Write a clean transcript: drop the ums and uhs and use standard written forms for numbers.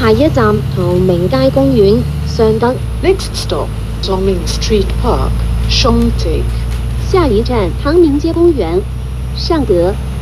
下一站唐明街公園尚德。 Next stop, Zongming Street Park, Shongti. 下一站唐明街公園尚德。